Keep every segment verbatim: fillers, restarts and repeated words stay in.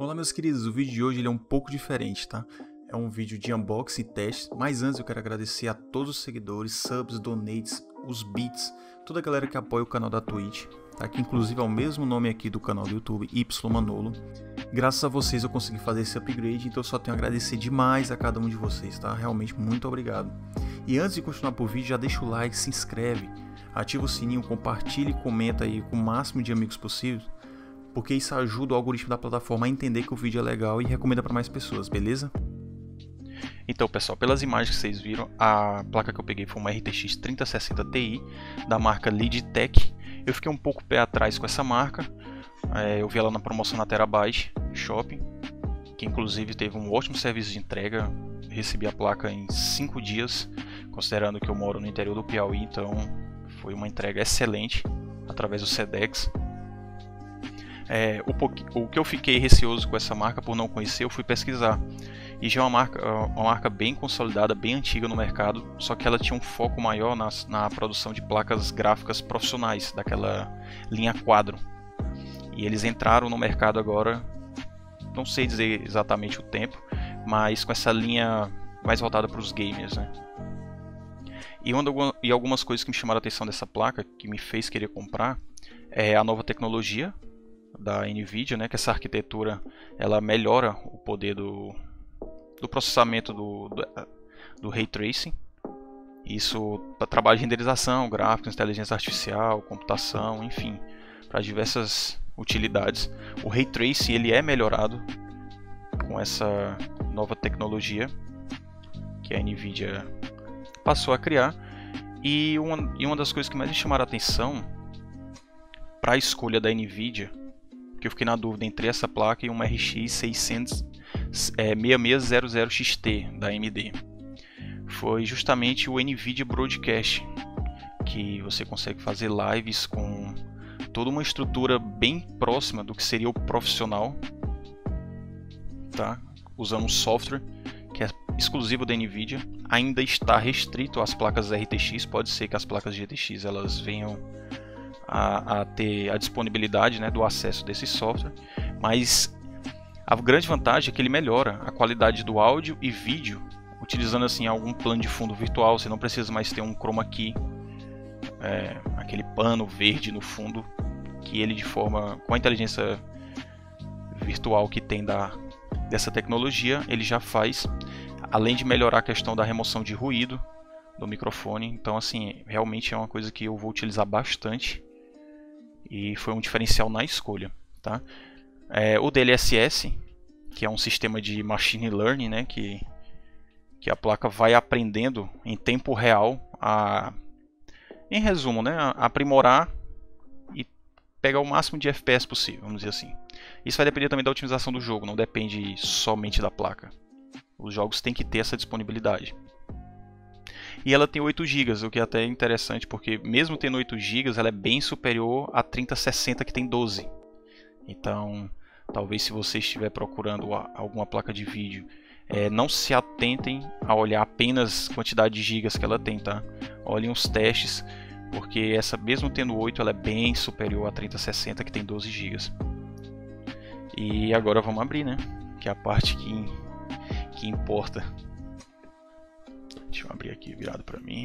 Olá meus queridos, o vídeo de hoje ele é um pouco diferente, tá? É um vídeo de unboxing e teste, mas antes eu quero agradecer a todos os seguidores, subs, donates, os bits, toda a galera que apoia o canal da Twitch, tá? Que inclusive é o mesmo nome aqui do canal do YouTube, Y Manolo. Graças a vocês eu consegui fazer esse upgrade, então eu só tenho a agradecer demais a cada um de vocês, tá? Realmente muito obrigado. E antes de continuar pro vídeo, já deixa o like, se inscreve, ativa o sininho, compartilha e comenta aí com o máximo de amigos possível, porque isso ajuda o algoritmo da plataforma a entender que o vídeo é legal e recomenda para mais pessoas, beleza? Então pessoal, pelas imagens que vocês viram, a placa que eu peguei foi uma R T X trinta sessenta Ti da marca Leadtech. Eu fiquei um pouco pé atrás com essa marca, é, eu vi ela na promoção na Terabyte Shopping, que inclusive teve um ótimo serviço de entrega. Recebi a placa em cinco dias, considerando que eu moro no interior do Piauí, então foi uma entrega excelente através do Sedex. É, o, o que eu fiquei receoso com essa marca, por não conhecer, eu fui pesquisar. E já é uma marca, uma marca bem consolidada, bem antiga no mercado, só que ela tinha um foco maior na, na produção de placas gráficas profissionais, daquela linha quadro. E eles entraram no mercado agora, não sei dizer exatamente o tempo, mas com essa linha mais voltada para os gamers, né? E, uma, e algumas coisas que me chamaram a atenção dessa placa, que me fez querer comprar, é a nova tecnologia da Nvidia, né, que essa arquitetura ela melhora o poder do, do processamento do, do, do Ray Tracing. Isso para trabalho de renderização, gráficos, inteligência artificial, computação, enfim, para diversas utilidades. O Ray Tracing ele é melhorado com essa nova tecnologia que a Nvidia passou a criar. E uma, e uma das coisas que mais me chamaram a atenção para a escolha da Nvidia, que eu fiquei na dúvida entre essa placa e uma R X seiscentos é, sessenta e seis zero zero X T da A M D, foi justamente o Nvidia Broadcast, que você consegue fazer lives com toda uma estrutura bem próxima do que seria o profissional, tá? Usando um software que é exclusivo da Nvidia. Ainda está restrito às placas R T X, pode ser que as placas G T X elas venham A, a ter a disponibilidade, né, do acesso desse software, mas a grande vantagem é que ele melhora a qualidade do áudio e vídeo utilizando assim algum plano de fundo virtual. Você não precisa mais ter um chroma key, é, aquele pano verde no fundo, que ele de forma com a inteligência virtual que tem da, dessa tecnologia, ele já faz, além de melhorar a questão da remoção de ruído do microfone. Então assim, realmente é uma coisa que eu vou utilizar bastante e foi um diferencial na escolha, tá? É, o D L S S, que é um sistema de machine learning, né, que, que a placa vai aprendendo em tempo real a, em resumo, né, a aprimorar e pegar o máximo de F P S possível, vamos dizer assim. Isso vai depender também da otimização do jogo, não depende somente da placa. Os jogos têm que ter essa disponibilidade. E ela tem oito gigas, o que é até interessante, porque mesmo tendo oito gigas, ela é bem superior à trinta sessenta, que tem doze. Então, talvez se você estiver procurando alguma placa de vídeo, é, não se atentem a olhar apenas a quantidade de gigas que ela tem, tá? Olhem os testes, porque essa, mesmo tendo oito, ela é bem superior à trinta sessenta, que tem doze gigas. E agora vamos abrir, né? Que é a parte que, que importa. Deixa eu abrir aqui virado para mim.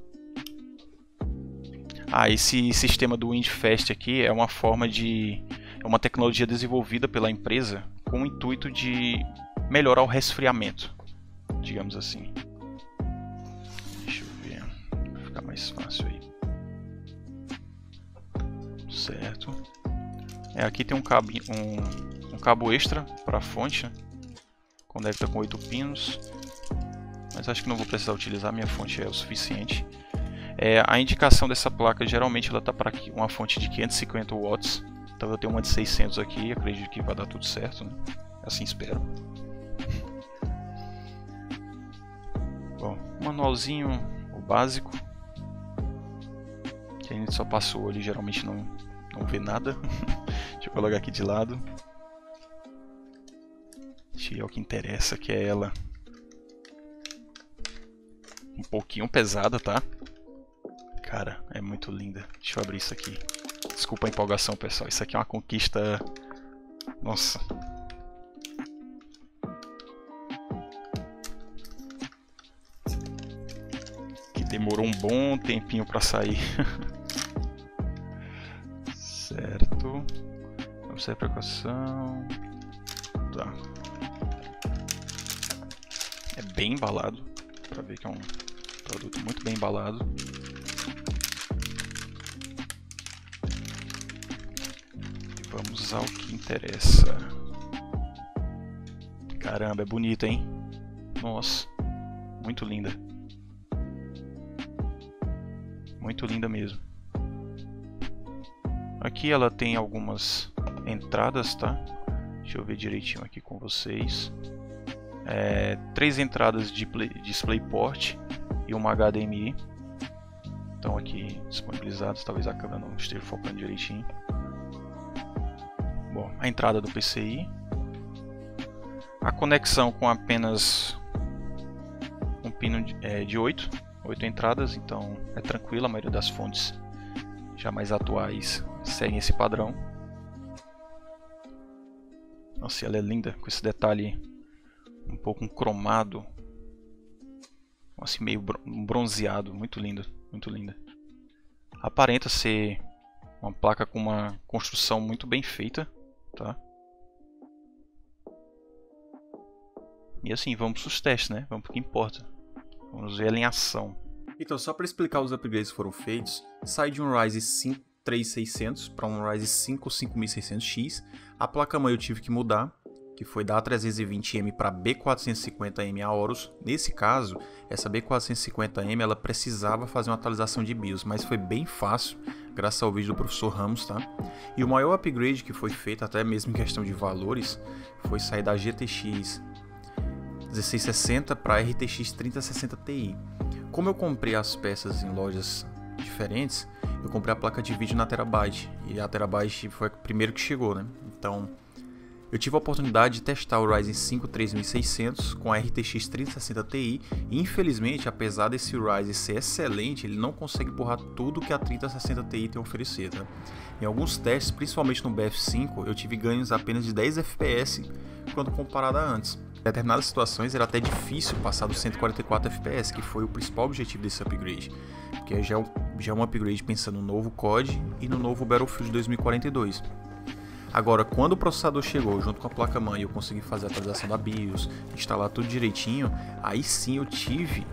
Ah, esse sistema do WindFast aqui é uma forma de... é uma tecnologia desenvolvida pela empresa com o intuito de melhorar o resfriamento, digamos assim. Deixa eu ver, vai ficar mais fácil aí. Certo. É, aqui tem um cabo, um, um cabo extra para a fonte, né? Conecta com oito pinos. Mas acho que não vou precisar utilizar, minha fonte é o suficiente. É, a indicação dessa placa geralmente ela está para uma fonte de quinhentos e cinquenta watts. Então eu tenho uma de seiscentos aqui, acredito que vai dar tudo certo, né? Assim espero. Bom, manualzinho, o básico, que a gente só passa o olho e geralmente não, não vê nada. Deixa eu colocar aqui de lado. Deixa eu ir ao que interessa, que é ela. Um pouquinho pesada, tá? Cara, é muito linda. Deixa eu abrir isso aqui. Desculpa a empolgação, pessoal. Isso aqui é uma conquista... Nossa. Demorou um bom tempinho para sair. Certo. Vamos ter precaução. Tá. É bem embalado. Pra ver que é um produto muito bem embalado. E vamos ao que interessa. Caramba, é bonita, hein? Nossa, muito linda. Muito linda mesmo. Aqui ela tem algumas entradas, tá? Deixa eu ver direitinho aqui com vocês. É, três entradas de play, DisplayPort e uma H D M I. Estão aqui disponibilizados. Talvez a câmera não esteja focando direitinho. Bom, a entrada do P C I. A conexão com apenas um pino de, é, de oito, oito entradas, então é tranquilo. A maioria das fontes já mais atuais seguem esse padrão. Nossa, ela é linda com esse detalhe um pouco um cromado, assim meio bronzeado, muito linda, muito linda. Aparenta ser uma placa com uma construção muito bem feita, tá? E assim, vamos para os testes, né? Vamos para o que importa. Vamos ver ela em ação. Então, só para explicar os upgrades que foram feitos, sai de um Ryzen cinco três mil e seiscentos para um Ryzen cinco cinco mil e seiscentos X. A placa-mãe eu tive que mudar, que foi da A trezentos e vinte M para B quatrocentos e cinquenta M Aorus. Nesse caso, essa B quatrocentos e cinquenta M ela precisava fazer uma atualização de BIOS, mas foi bem fácil, graças ao vídeo do professor Ramos, tá? E o maior upgrade que foi feito, até mesmo em questão de valores, foi sair da G T X dezesseis sessenta para R T X trinta sessenta Ti. Como eu comprei as peças em lojas diferentes, eu comprei a placa de vídeo na Terabyte, e a Terabyte foi o primeiro que chegou, né? Então, eu tive a oportunidade de testar o Ryzen cinco três mil e seiscentos com a R T X trinta sessenta Ti, e infelizmente, apesar desse Ryzen ser excelente, ele não consegue empurrar tudo que a trinta sessenta Ti tem a oferecer, tá? Em alguns testes, principalmente no B F cinco, eu tive ganhos apenas de dez F P S quando comparado a antes. Em determinadas situações era até difícil passar dos cento e quarenta e quatro F P S, que foi o principal objetivo desse upgrade, porque já é um, já é um upgrade pensando no novo C O D e no novo Battlefield dois mil e quarenta e dois. Agora, quando o processador chegou junto com a placa-mãe e eu consegui fazer a atualização da BIOS, instalar tudo direitinho, aí sim eu tive,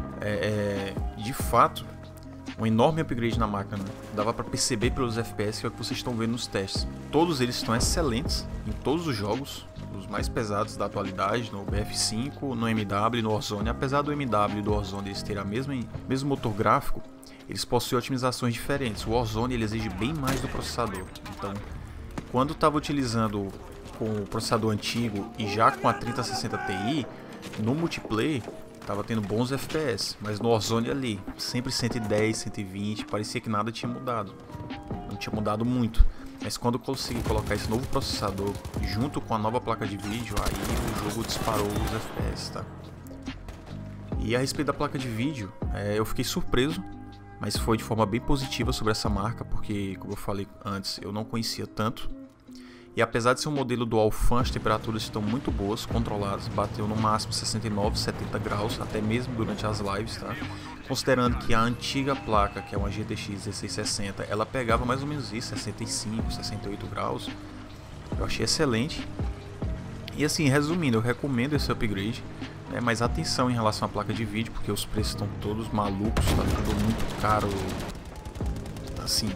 é, é, de fato, um enorme upgrade na máquina. Dava para perceber pelos F P S, que é o que vocês estão vendo nos testes. Todos eles estão excelentes em todos os jogos, os mais pesados da atualidade, no B F cinco, no M W e no Warzone. Apesar do M W e do Warzone eles terem a mesma mesmo motor gráfico, eles possuem otimizações diferentes. O Warzone ele exige bem mais do processador. Então, quando estava utilizando com o processador antigo e já com a trinta sessenta Ti, no multiplayer tava tendo bons F P S, mas no Warzone ali, sempre cento e dez, cento e vinte, parecia que nada tinha mudado. Não tinha mudado muito. Mas quando eu consegui colocar esse novo processador junto com a nova placa de vídeo, aí o jogo disparou os F P S, tá? E a respeito da placa de vídeo, é, eu fiquei surpreso, mas foi de forma bem positiva sobre essa marca, porque, como eu falei antes, eu não conhecia tanto. E apesar de ser um modelo dual fan, as temperaturas estão muito boas, controladas, bateu no máximo sessenta e nove, setenta graus, até mesmo durante as lives, tá? Considerando que a antiga placa, que é uma G T X dezesseis sessenta, ela pegava mais ou menos isso, sessenta e cinco, sessenta e oito graus. Eu achei excelente. E assim, resumindo, eu recomendo esse upgrade, né? Mas atenção em relação à placa de vídeo, porque os preços estão todos malucos, tá tudo muito caro, assim...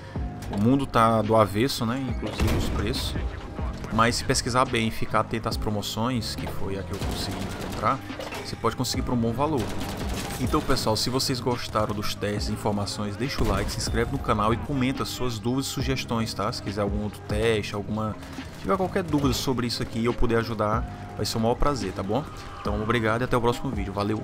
O mundo tá do avesso, né? Inclusive os preços. Mas se pesquisar bem e ficar atento às promoções, que foi a que eu consegui encontrar, você pode conseguir por um bom valor. Então, pessoal, se vocês gostaram dos testes e informações, deixa o like, se inscreve no canal e comenta suas dúvidas e sugestões, tá? Se quiser algum outro teste, alguma... Se tiver qualquer dúvida sobre isso aqui e eu puder ajudar, vai ser um maior prazer, tá bom? Então, obrigado e até o próximo vídeo. Valeu!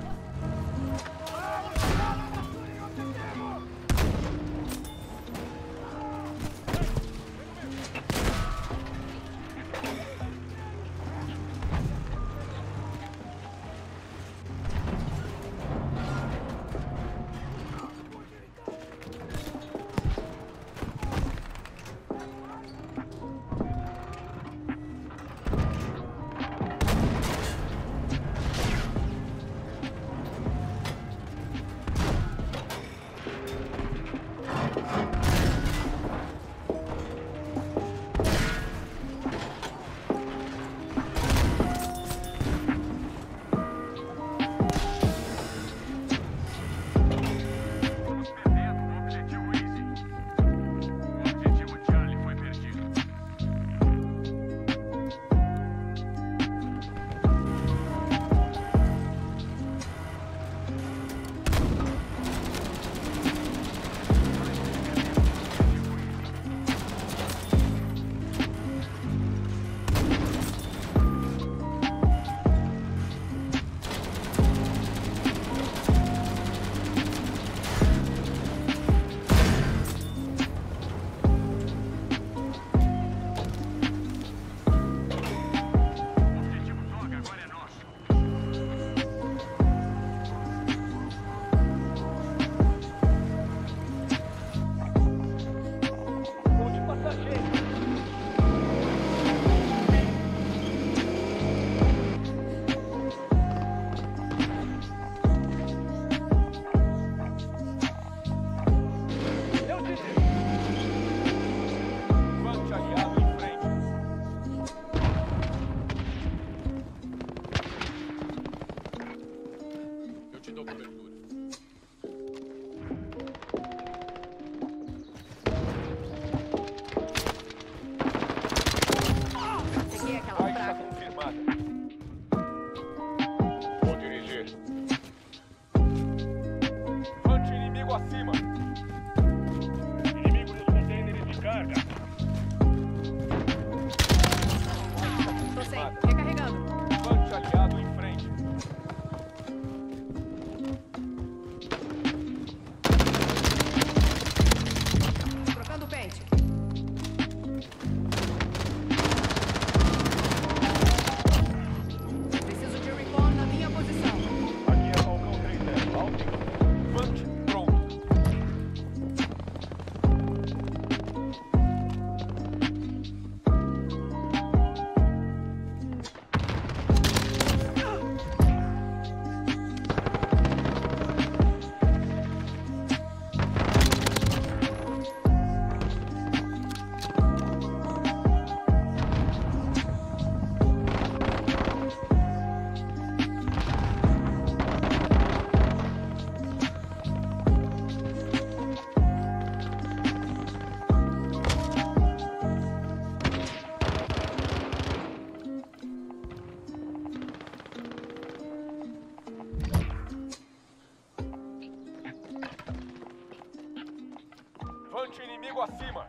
inimigo acima!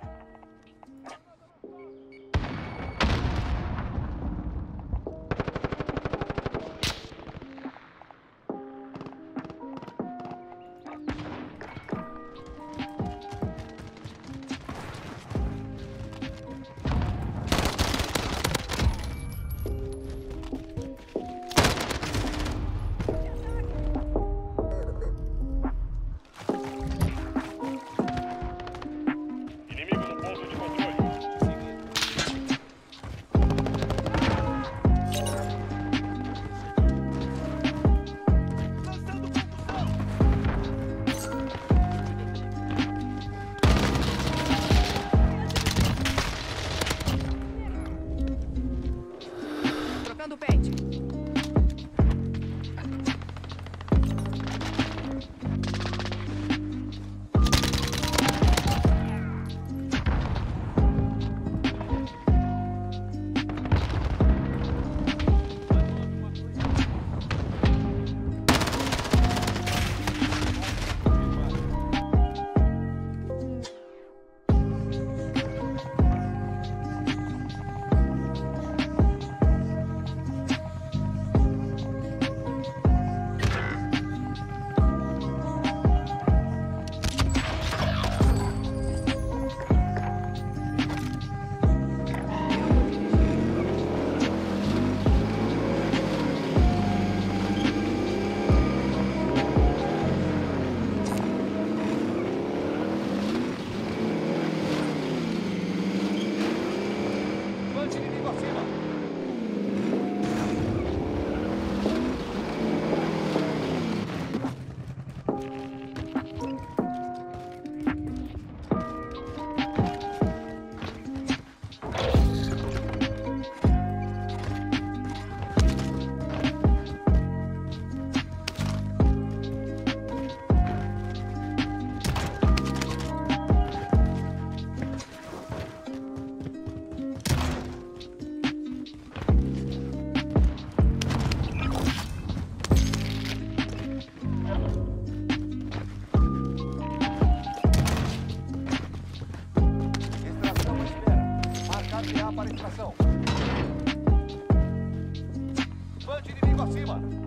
Para a extração. Bande inimigo acima.